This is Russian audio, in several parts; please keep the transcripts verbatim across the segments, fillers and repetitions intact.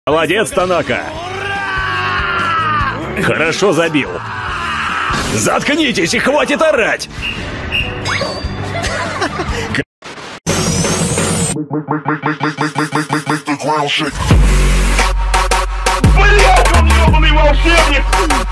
Молодец, Танака! Хорошо забил. Заткнитесь и хватит орать! Блять, он ёбаный волшебник!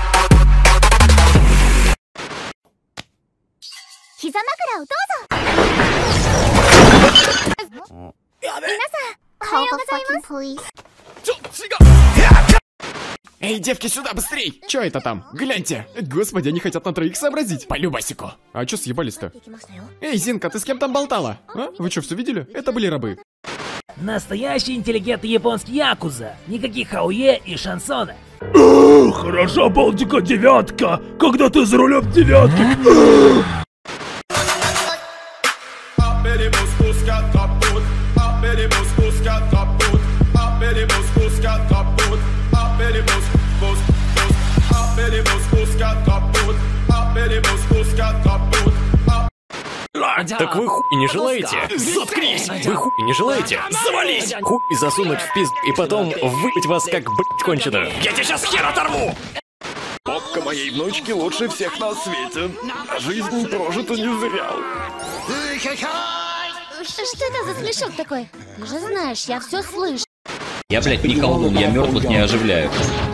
Эй, девки, сюда, быстрей! Чё это там? Гляньте! Господи, они хотят на троих сообразить. По любасику. А чё съебались-то? Эй, Зинка, ты с кем там болтала? А? Вы чё, все видели? Это были рабы. Настоящий интеллигентный японский якуза. Никаких ауе и шансона. Хороша Балтика девятка, когда ты за рулем девятки. Так вы хуй не желаете? Заткнись! Вы хуй не желаете? Завались! Хуй засунуть в пизд и потом выпить вас как блять конченую. Я тебе сейчас хер оторву! Попка моей внучки лучше всех на свете. Жизнь прожита не зря. Что это за смешок такой? Ты же знаешь, я все слышу. Я, блядь, не колдун, я мертвых не оживляю.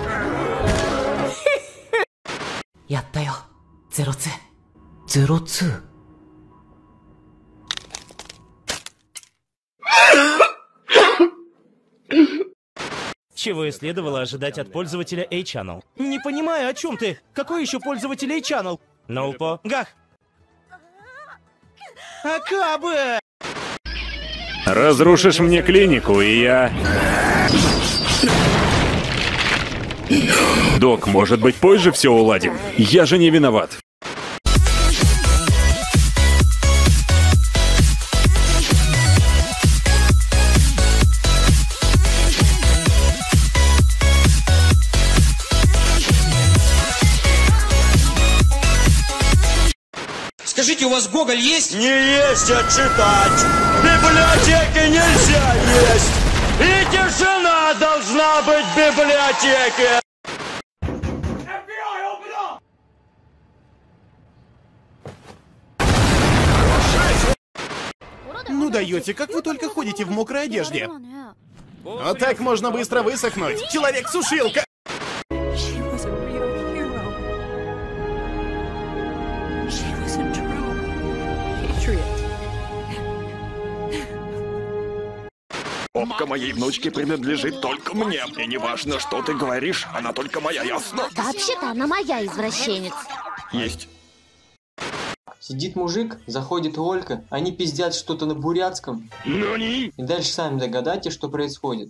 Яттайо. Зеро-цу. Зеро-цу. Чего и следовало ожидать от пользователя A-Channel. Не понимаю, о чем ты? Какой еще пользователь A-Channel? Ноупо. Гах. Акабе! Разрушишь мне клинику, и я... Док, может быть, позже все уладим? Я же не виноват. Скажите, у вас Гоголь есть? Не есть, а читать. В библиотеке нельзя есть. И тишина должна быть в библиотеке. Ну даете, как вы только ходите в мокрой одежде. Вот так можно быстро высохнуть. Человек-сушилка! Попка моей внучки принадлежит только мне. И не важно, что ты говоришь, она только моя, ясно? Вообще-то она моя, извращенец. Есть. Сидит мужик, заходит Олька, они пиздят что-то на бурятском. Ну не. И дальше сами догадайтесь, что происходит.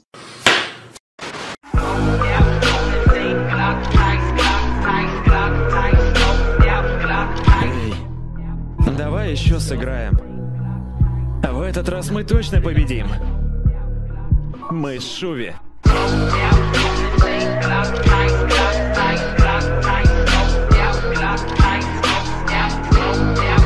Давай еще сыграем. В этот раз мы точно победим. Мы с Шуви.